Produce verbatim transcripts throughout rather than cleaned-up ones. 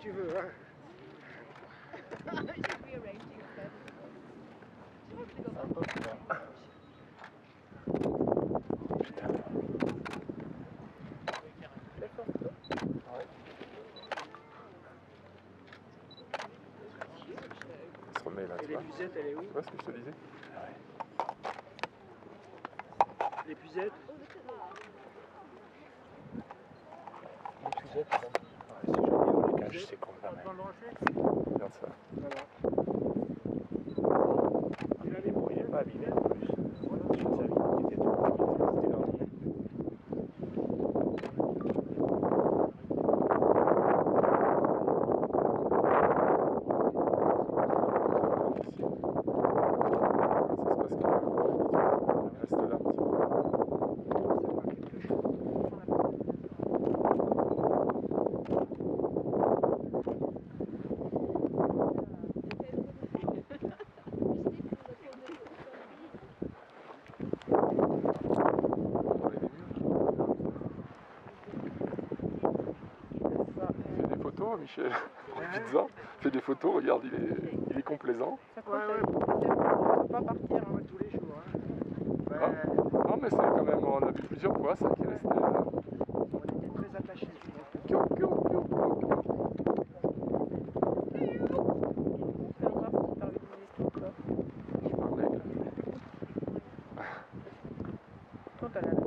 tu veux. Hein. Il se remet là, Et tu vois. l'épuisette, elle est où? Tu vois ce que je te disais? L'épuisette? L'épuisette, ouais, c'est joli, le cage, c'est comme ça. Regarde ça. Voilà. Il a les mots, il est pas abîmé en plus. Voilà, je savais qu'il était tout petit, c'était leur lit. Michel, pizza, fait des photos, regarde, il est, il est complaisant. Ouais, ouais, on va pas partir hein, tous les jours. Hein. Ouais. Ah, non, mais c'est quand même, on a vu plusieurs fois ça qui est resté. Euh... On était très attachés. Kyo, kyo, kyo, kyo, kyo. Je parle d'aigle. Toi, t'as la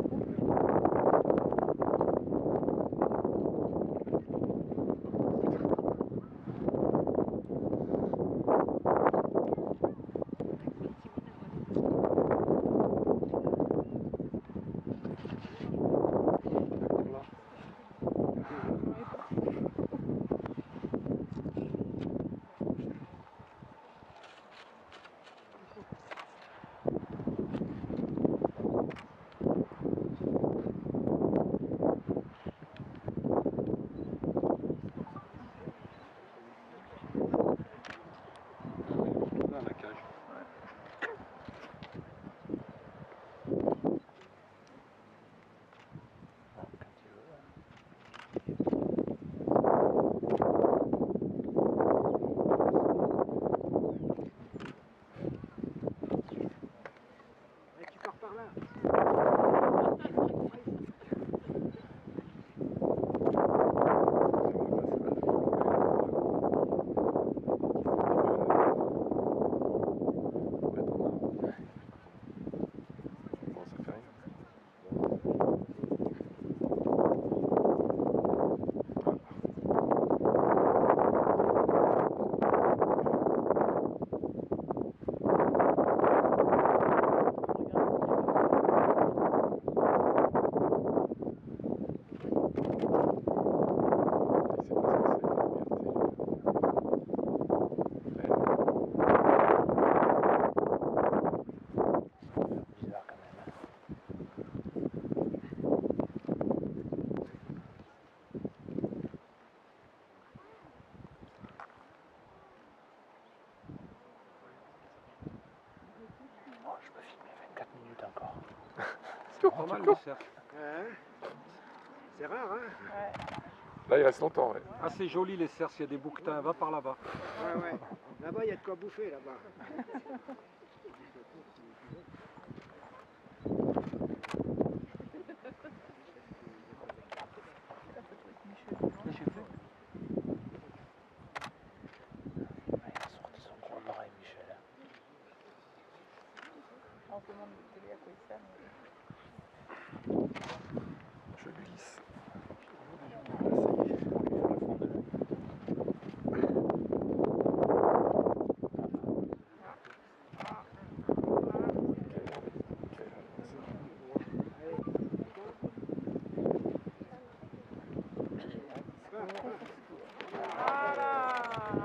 C'est pas mal les cerfs. Ouais. C'est rare, hein? Ouais. Là, il reste longtemps. Ouais. Ah, c'est joli les cerfs, il y a des bouquetins, va par là-bas. Ouais, ouais. Là-bas, il y a de quoi bouffer, là-bas. On se demande de télé à quoi il sert. Je glisse.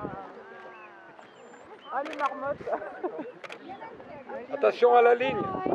Ah, les marmottes. Attention à la ligne.